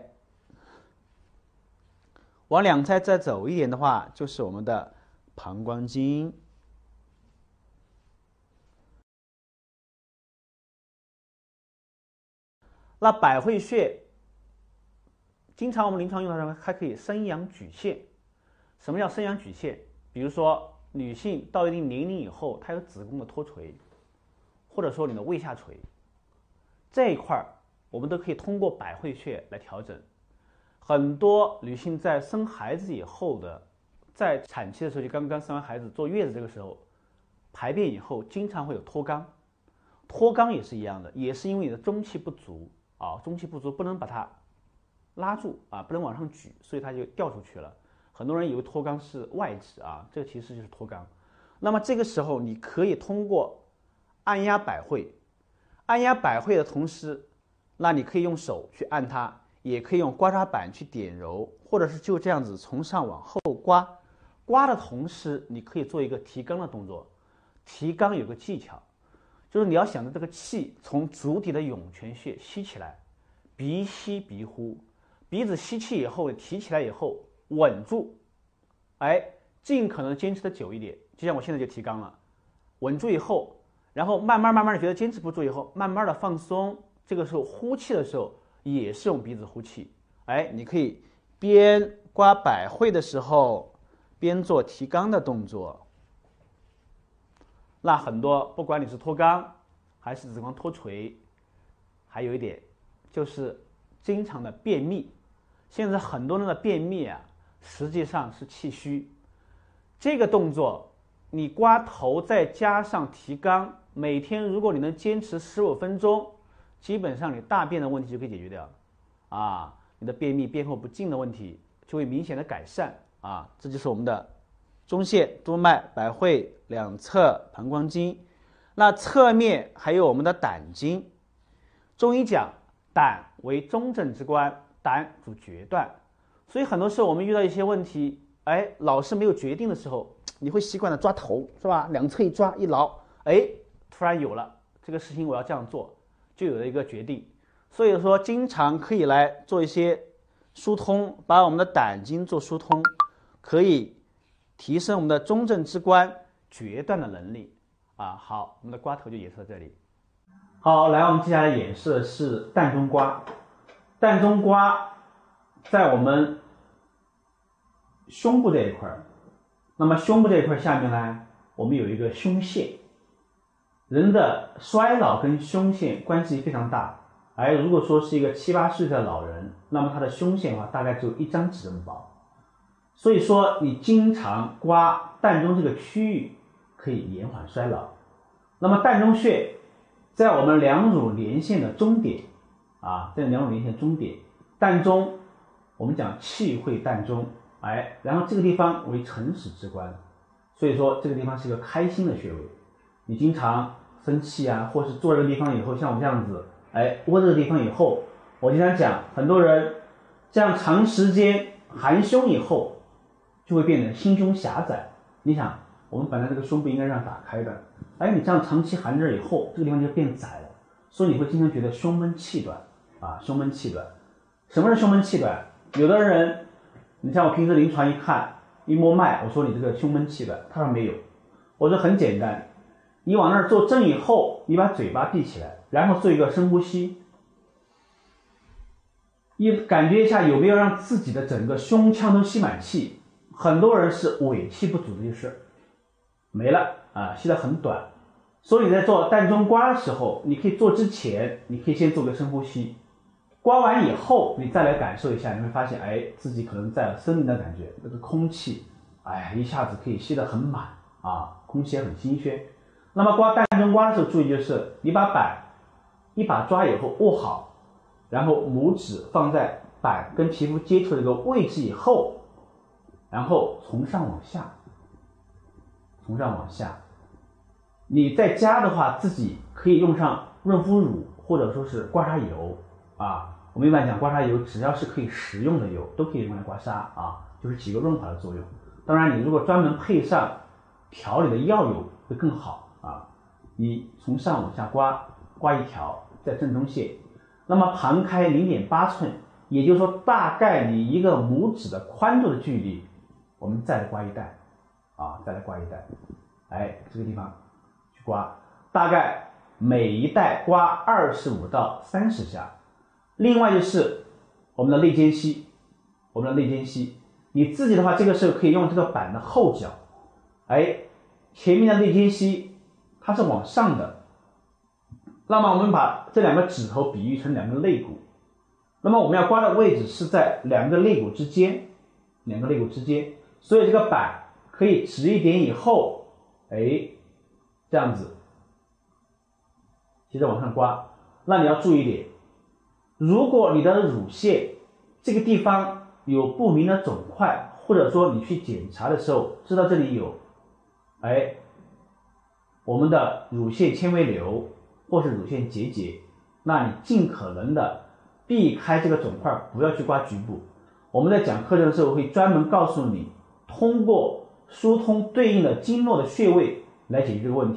往两侧再走一点的话，就是我们的膀胱经。那百会穴，经常我们临床用到它还可以生阳举陷。什么叫生阳举陷？比如说女性到一定年龄以后，她有子宫的脱垂，或者说你的胃下垂。这一块我们都可以通过百会穴来调整。很多女性在生孩子以后的，在产期的时候，就刚刚生完孩子坐月子这个时候，排便以后经常会有脱肛，脱肛也是一样的，也是因为你的中气不足啊，中气不足不能把它拉住啊，不能往上举，所以它就掉出去了。很多人以为脱肛是外痔啊，这个其实就是脱肛。那么这个时候你可以通过按压百会。按压百会的同时，那你可以用手去按它，也可以用刮痧板去点揉，或者是就这样子从上往后刮。刮的同时，你可以做一个提肛的动作。提肛有个技巧， 就是你要想着这个气从足底的涌泉穴吸起来，鼻吸鼻呼，鼻子吸气以后提起来以后稳住，哎，尽可能坚持的久一点。就像我现在就提肛了，稳住以后，然后慢慢慢慢的觉得坚持不住以后，慢慢的放松。这个时候呼气的时候也是用鼻子呼气，哎，你可以边刮百会的时候边做提肛的动作。那很多不管你是脱肛还是子宫脱垂，还有一点就是经常的便秘。现在很多人的便秘啊，实际上是气虚。这个动作你刮头再加上提肛，每天如果你能坚持十五分钟，基本上你大便的问题就可以解决掉啊，你的便秘便后不尽的问题就会明显的改善啊。这就是我们的中线、督脉、百会、两侧膀胱经。那侧面还有我们的胆经。中医讲胆为中正之官，胆主决断，所以很多时候我们遇到一些问题，哎，老是没有决定的时候，你会习惯的抓头，是吧？两侧一抓一牢，哎，突然有了这个事情我要这样做，就有了一个决定。所以说经常可以来做一些疏通，把我们的胆经做疏通，可以提升我们的中正之官决断的能力啊。好，我们的刮头就演示到这里。好，来，我们接下来演示的是膻中刮。膻中刮在我们胸部这一块，那么胸部这一块下面呢，我们有一个胸腺。人的衰老跟胸腺关系非常大，而如果说是一个七八十岁的老人，那么他的胸腺的话大概只有一张纸这么薄。所以说你经常刮膻中这个区域，可以延缓衰老。那么膻中穴在我们两乳连线的中点啊，在两乳连线中点，膻中我们讲气会膻中，哎，然后这个地方为承始之官，所以说这个地方是一个开心的穴位。你经常生气啊，或是坐这个地方以后，像我这样子，哎，窝这个地方以后，我经常讲，很多人这样长时间含胸以后，就会变得心胸狭窄。你想，我们本来这个胸部应该让打开的，哎，你这样长期含着以后，这个地方就变窄了，所以你会经常觉得胸闷气短啊，胸闷气短。什么是胸闷气短？有的人，你像我平时临床一看，一摸脉，我说你这个胸闷气短，他说没有，我说很简单。你往那儿做正以后，你把嘴巴闭起来，然后做一个深呼吸，你感觉一下有没有让自己的整个胸腔都吸满气。很多人是尾气不足的就是没了啊，吸得很短。所以你在做膻中刮的时候，你可以做之前，你可以先做个深呼吸，刮完以后你再来感受一下，你会发现，哎，自己可能在了森林的感觉，这个空气，哎，一下子可以吸得很满啊，空气也很新鲜。那么刮膻中刮的时候，注意就是你把板一把抓以后握好，然后拇指放在板跟皮肤接触的这个位置以后，然后从上往下，从上往下。你在家的话，自己可以用上润肤乳或者说是刮痧油啊。我们一般讲刮痧油，只要是可以食用的油，都可以用来刮痧啊，就是起个润滑的作用。当然，你如果专门配上调理的药油会更好。啊，你从上往下刮，刮一条在正中线，那么旁开 零点八 寸，也就是说大概你一个拇指的宽度的距离，我们再来刮一带，啊，再来刮一带，哎，这个地方去刮，大概每一带刮二十五到三十下。另外就是我们的内间隙，我们的内间隙，你自己的话，这个时候可以用这个板的后脚，哎，前面的内间隙。它是往上的，那么我们把这两个指头比喻成两个肋骨，那么我们要刮的位置是在两个肋骨之间，两个肋骨之间，所以这个板可以直一点以后，哎，这样子，接着往上刮。那你要注意一点，如果你的乳腺这个地方有不明的肿块，或者说你去检查的时候知道这里有，哎。我们的乳腺纤维瘤或是乳腺结节，那你尽可能的避开这个肿块，不要去刮局部。我们在讲课程的时候会专门告诉你，通过疏通对应的经络的穴位来解决这个问题。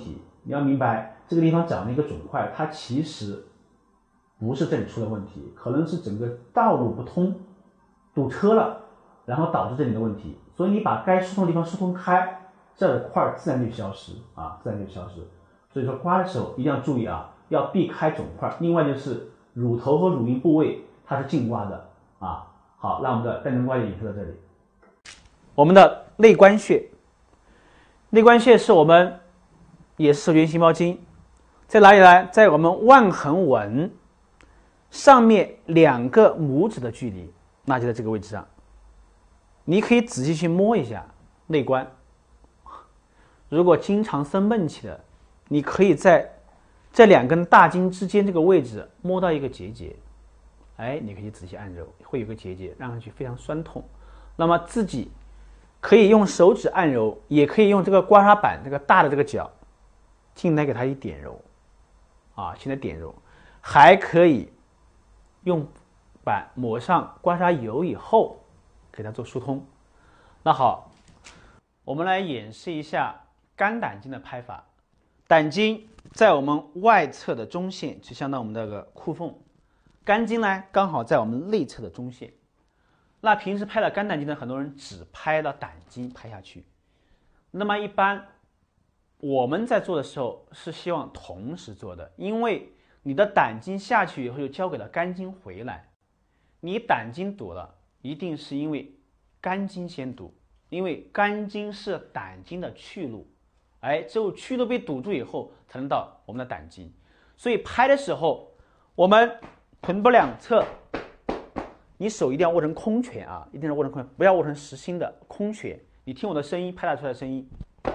你要明白这个地方长了一个肿块，它其实不是这里出了问题，可能是整个道路不通，堵车了，然后导致这里的问题。所以你把该疏通的地方疏通开，这儿的块自然就消失啊，自然就消失。所以说刮的时候一定要注意啊，要避开肿块。另外就是乳头和乳晕部位它是净刮的啊。好，那我们的带状刮也就到这里。我们的内关穴，内关穴是我们也是手厥心包经，在哪里呢？在我们腕横纹上面两个拇指的距离，那就在这个位置上。你可以仔细去摸一下内关，如果经常生闷气的，你可以在这两根大筋之间这个位置摸到一个结节，哎，你可以仔细按揉，会有个结节，让上去非常酸痛。那么自己可以用手指按揉，也可以用这个刮痧板这个大的这个角进来给它一点揉，啊，进来点揉，还可以用板抹上刮痧油以后给它做疏通。那好，我们来演示一下肝胆经的拍法。胆经在我们外侧的中线，就相当于我们这个裤缝；肝经呢，刚好在我们内侧的中线。那平时拍了肝胆经的很多人只拍了胆经拍下去，那么一般我们在做的时候是希望同时做的，因为你的胆经下去以后就交给了肝经回来，你胆经堵了，一定是因为肝经先堵，因为肝经是胆经的去路，哎，只有去路被堵住以后才能到我们的胆经。所以拍的时候，我们臀部两侧，你手一定要握成空拳啊，一定要握成空拳，不要握成实心的空拳。你听我的声音，拍打出来的声音，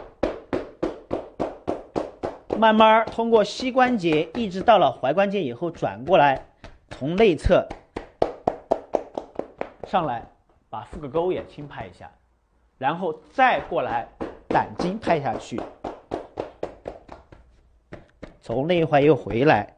慢慢通过膝关节一直到了踝关节以后转过来，从内侧上来，把腹股沟也轻拍一下，然后再过来胆经拍下去，从内踝又回来，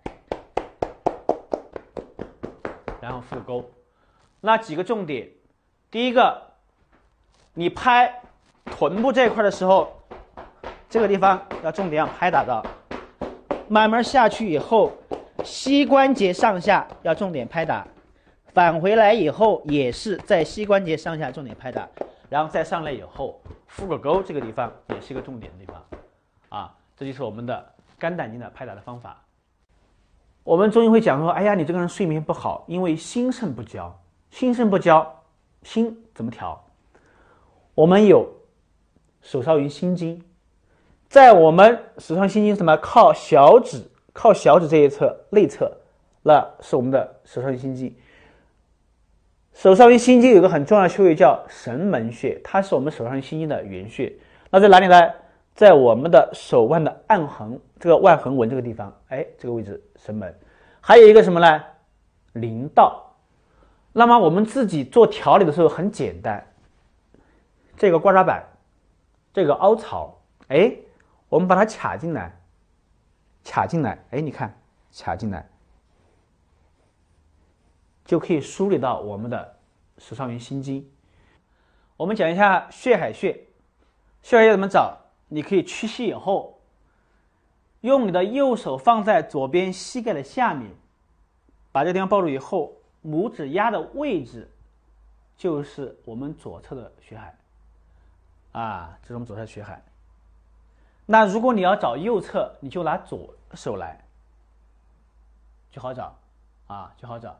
然后腹股沟。那几个重点，第一个，你拍臀部这一块的时候，这个地方要重点要拍打到，慢慢下去以后，膝关节上下要重点拍打，返回来以后也是在膝关节上下重点拍打，然后再上来以后，腹股沟这个地方也是一个重点的地方啊，这就是我们的肝胆经的拍打的方法。我们中医会讲说，哎呀，你这个人睡眠不好，因为心肾不交。心肾不交，心怎么调？我们有手少阴心经，在我们手少阴心经什么靠小指，靠小指这一侧内侧，那是我们的手少阴心经。手少阴心经有一个很重要的穴位叫神门穴，它是我们手少阴心经的原穴。那在哪里呢？在我们的手腕的暗横，这个腕横纹这个地方，哎，这个位置神门。还有一个什么呢？临道。那么我们自己做调理的时候很简单，这个刮痧板，这个凹槽，哎，我们把它卡进来，卡进来，哎，你看，卡进来，就可以梳理到我们的手少阴心经。我们讲一下血海穴，血海穴怎么找？你可以屈膝以后，用你的右手放在左边膝盖的下面，把这个地方抱住以后，拇指压的位置就是我们左侧的血海啊，这是我们左侧的血海。那如果你要找右侧，你就拿左手来，就好找啊，就好找。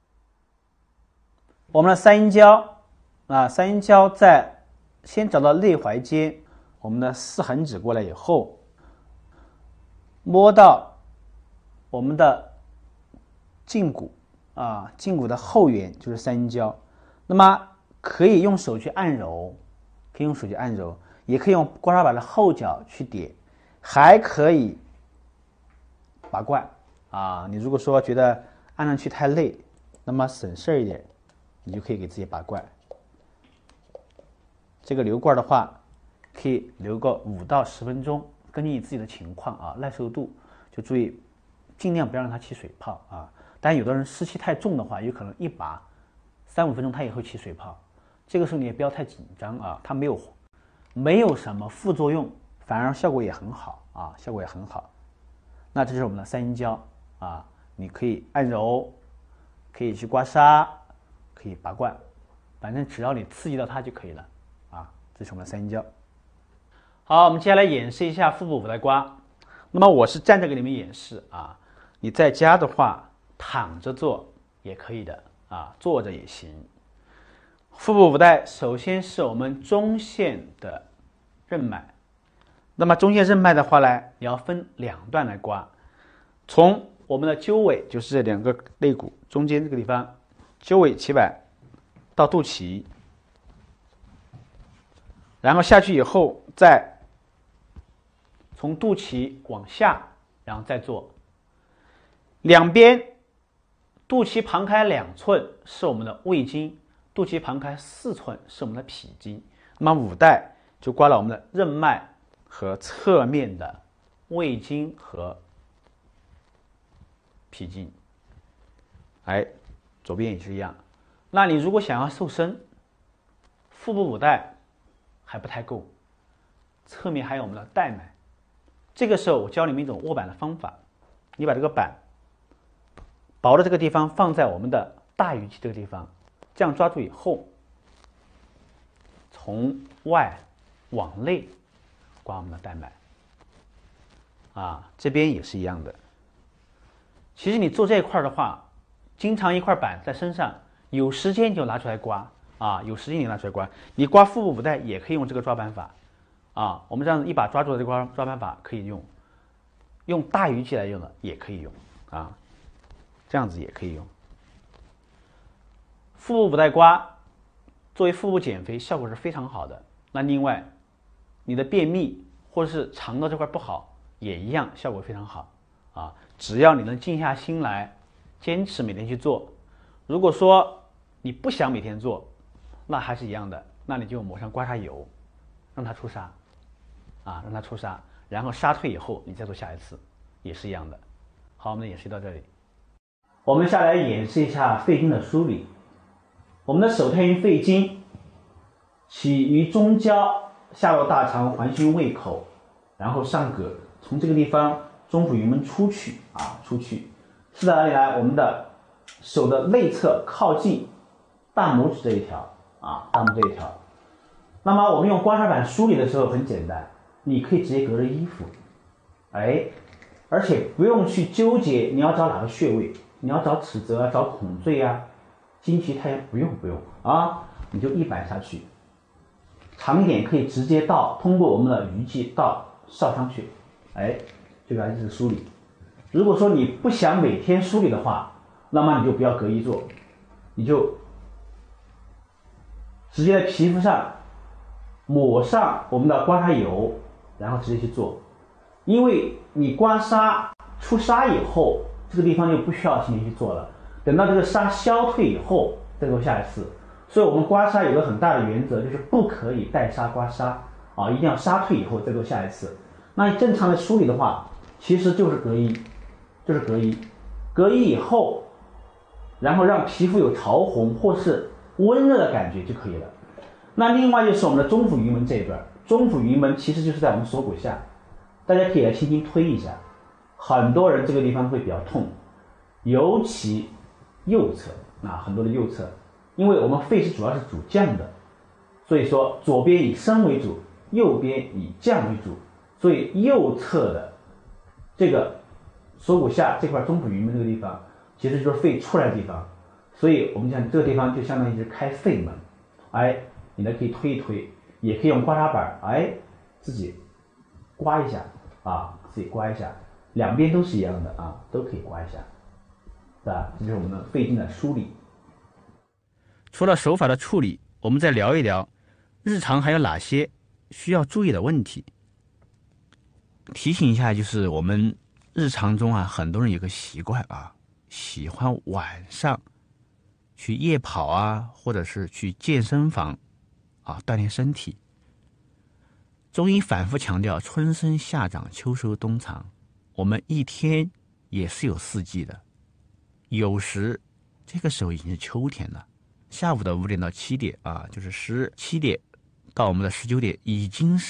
我们的三阴交啊，三阴交在先找到内踝尖，我们的四横指过来以后，摸到我们的胫骨。啊，胫骨的后缘就是三阴交，那么可以用手去按揉，可以用手去按揉，也可以用刮痧板的后脚去点，还可以拔罐啊。你如果说觉得按上去太累，那么省事一点，你就可以给自己拔罐。这个留罐的话，可以留个五到十分钟，根据你自己的情况啊，耐受度就注意，尽量不要让它起水泡啊。但有的人湿气太重的话，有可能一拔三五分钟它也会起水泡，这个时候你也不要太紧张啊，它没有没有什么副作用，反反而效果也很好啊，效果也很好。那这就是我们的三阴交啊，你可以按揉，可以去刮痧，可以拔罐，反正只要你刺激到它就可以了啊。这是我们的三阴交。好，我们接下来演示一下腹部五带刮。那么我是站着给你们演示啊，你在家的话躺着做也可以的啊，坐着也行。腹部五带首先是我们中线的任脉，那么中线任脉的话呢，你要分两段来刮，从我们的鸠尾，就是这两个肋骨中间这个地方，鸠尾起摆到肚脐，然后下去以后再从肚脐往下，然后再做。两边肚脐旁开两寸是我们的胃经，肚脐旁开四寸是我们的脾经。那么五带就刮了我们的任脉和侧面的胃经和脾经。哎，左边也是一样。那你如果想要瘦身，腹部五带还不太够，侧面还有我们的带脉。这个时候我教你们一种握板的方法，你把这个板薄的这个地方放在我们的大鱼际这个地方，这样抓住以后，从外往内刮我们的带脉。啊，这边也是一样的。其实你做这一块的话，经常一块板在身上，有时间就拿出来刮啊，有时间就拿出来刮。你刮腹部五带也可以用这个抓板法啊，我们这样一把抓住的这个抓板法可以用，用大鱼际来用的也可以用啊，这样子也可以用。腹部五带刮作为腹部减肥效果是非常好的。那另外，你的便秘或者是肠道这块不好，也一样效果非常好啊。只要你能静下心来，坚持每天去做。如果说你不想每天做，那还是一样的，那你就抹上刮痧油，让它出痧啊，让它出痧，然后痧退以后，你再做下一次，也是一样的。好，我们的演示到这里。我们下来演示一下肺经的梳理。我们的手太阴肺经起于中焦，下落大肠、环胸、胃口，然后上膈，从这个地方中府云门出去啊，出去是在哪里来？我们的手的内侧靠近大拇指这一条啊，大拇指这一条。那么我们用刮痧板梳理的时候很简单，你可以直接隔着衣服，哎，而且不用去纠结你要找哪个穴位，你要找尺泽啊，找孔最啊，经期太阳不用不用啊，你就一板下去，长一点可以直接到通过我们的鱼际到少商穴，哎，这个还是梳理。如果说你不想每天梳理的话，那么你就不要隔衣做，你就直接在皮肤上抹上我们的刮痧油，然后直接去做。因为你刮痧出痧以后，这个地方就不需要天天去做了，等到这个痧消退以后再做下一次。所以我们刮痧有个很大的原则，就是不可以带痧刮痧啊，一定要痧退以后再做下一次。那正常的梳理的话，其实就是隔衣，就是隔衣，隔衣以后，然后让皮肤有潮红或是温热的感觉就可以了。那另外就是我们的中府云门这边，中府云门其实就是在我们锁骨下，大家可以来轻轻推一下，很多人这个地方会比较痛，尤其右侧啊，很多的右侧，因为我们肺是主要是主降的，所以说左边以升为主，右边以降为主，所以右侧的这个锁骨下这块中府云门这个地方，其实就是肺出来的地方，所以我们讲这个地方就相当于是开肺门，哎，你呢可以推一推，也可以用刮痧板，哎，自己刮一下啊，自己刮一下，两边都是一样的啊，都可以刮一下，是吧？这就是我们的肺经的梳理。 除了手法的处理，我们再聊一聊日常还有哪些需要注意的问题。提醒一下，就是我们日常中啊，很多人有个习惯啊，喜欢晚上去夜跑啊，或者是去健身房啊锻炼身体。中医反复强调春生夏长秋收冬藏，我们一天也是有四季的，有时这个时候已经是秋天了，下午的五点到七点啊，就是十七点到我们的十九点已经是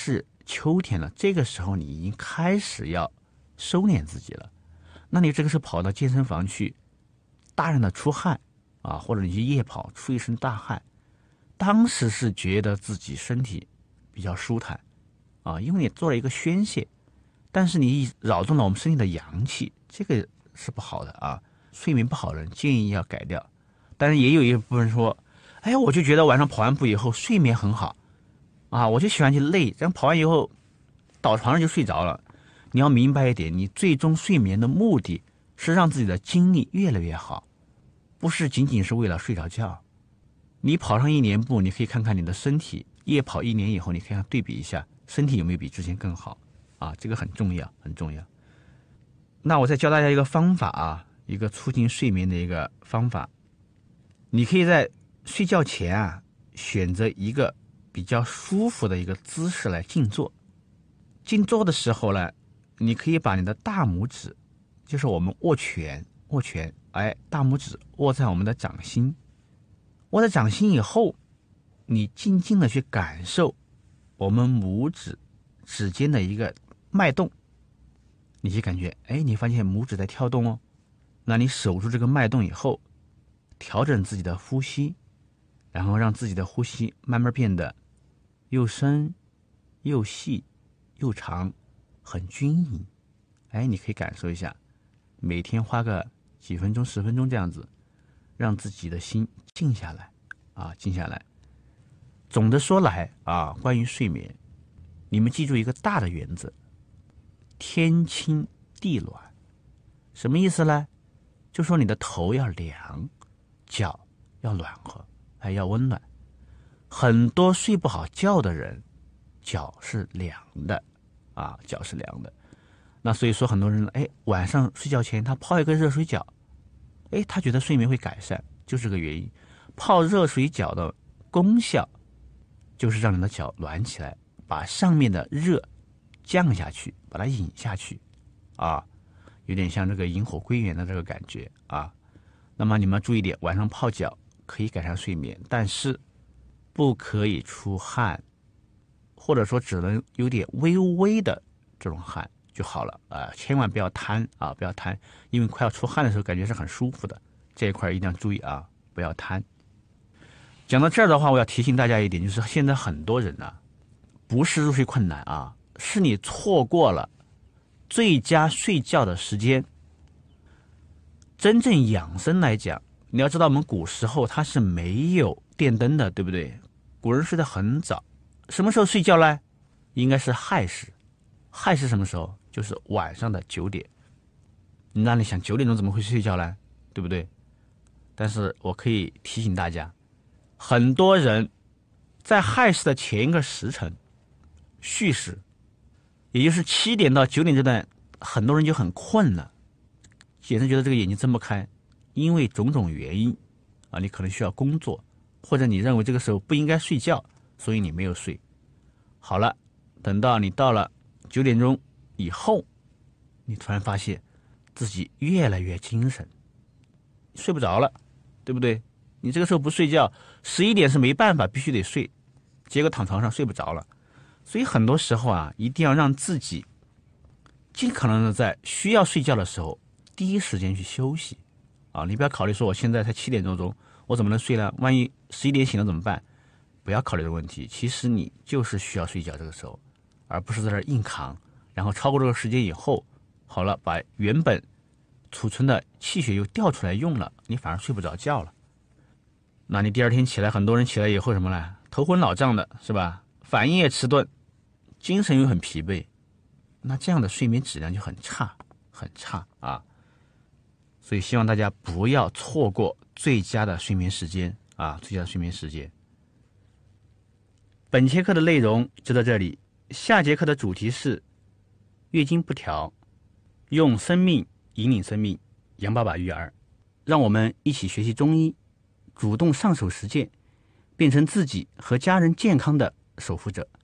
秋天了，这个时候你已经开始要收敛自己了。那你这个时候跑到健身房去，大量的出汗啊，或者你去夜跑出一身大汗，当时是觉得自己身体比较舒坦啊，因为你做了一个宣泄，但是你扰动了我们身体的阳气，这个是不好的啊。睡眠不好的人建议要改掉。但是也有一部分说，哎，我就觉得晚上跑完步以后睡眠很好啊，我就喜欢去累，这样跑完以后倒床上就睡着了。你要明白一点，你最终睡眠的目的是让自己的精力越来越好，不是仅仅是为了睡着觉。你跑上一年步，你可以看看你的身体，夜跑一年以后，你可以对比一下，身体有没有比之前更好啊？这个很重要，很重要。那我再教大家一个方法啊，一个促进睡眠的一个方法。你可以在睡觉前啊，选择一个比较舒服的一个姿势来静坐。静坐的时候呢，你可以把你的大拇指，就是我们握拳，握拳，哎，大拇指握在我们的掌心，握在掌心以后，你静静的去感受我们拇指指尖的一个脉动，你去感觉，哎，你发现拇指在跳动哦。那你守住这个脉动以后，调整自己的呼吸，然后让自己的呼吸慢慢变得又深又细又长，很均匀。哎，你可以感受一下，每天花个几分钟十分钟这样子，让自己的心静下来啊，静下来。总的说来啊，关于睡眠，你们记住一个大的原则：天清地暖。什么意思呢？就说你的头要凉，脚要暖和，还要温暖。很多睡不好觉的人，脚是凉的啊，脚是凉的。那所以说很多人，哎，晚上睡觉前他泡一个热水脚，哎，他觉得睡眠会改善，就是这个原因。泡热水脚的功效就是让你的脚暖起来，把上面的热降下去，把它引下去啊，有点像这个引火归元的这个感觉啊。那么你们注意点，晚上泡脚可以改善睡眠，但是不可以出汗，或者说只能有点微微的这种汗就好了啊、呃，千万不要贪啊，不要贪，因为快要出汗的时候感觉是很舒服的，这一块一定要注意啊，不要贪。讲到这儿的话，我要提醒大家一点，就是现在很多人啊，不是入睡困难啊，是你错过了最佳睡觉的时间。真正养生来讲，你要知道我们古时候它是没有电灯的，对不对？古人睡得很早，什么时候睡觉呢？应该是亥时。亥时什么时候？就是晚上的九点。那你想九点钟怎么会睡觉呢？对不对？但是我可以提醒大家，很多人在亥时的前一个时辰，戌时，也就是七点到九点这段，很多人就很困了，简直觉得这个眼睛睁不开，因为种种原因啊，你可能需要工作，或者你认为这个时候不应该睡觉，所以你没有睡。好了，等到你到了九点钟以后，你突然发现自己越来越精神，睡不着了，对不对？你这个时候不睡觉，十一点是没办法，必须得睡，结果躺床上睡不着了。所以很多时候啊，一定要让自己尽可能的在需要睡觉的时候第一时间去休息啊！你不要考虑说我现在才七点多钟，我怎么能睡呢？万一十一点醒了怎么办？不要考虑这个问题。其实你就是需要睡觉这个时候，而不是在这硬扛，然后超过这个时间以后，好了，把原本储存的气血又调出来用了，你反而睡不着觉了。那你第二天起来，很多人起来以后什么呢？头昏脑胀的，是吧？反应也迟钝，精神又很疲惫，那这样的睡眠质量就很差，很差啊！所以希望大家不要错过最佳的睡眠时间啊，最佳的睡眠时间。本节课的内容就到这里，下节课的主题是月经不调，用生命引领生命，杨爸爸育儿，让我们一起学习中医，主动上手实践，变成自己和家人健康的守护者。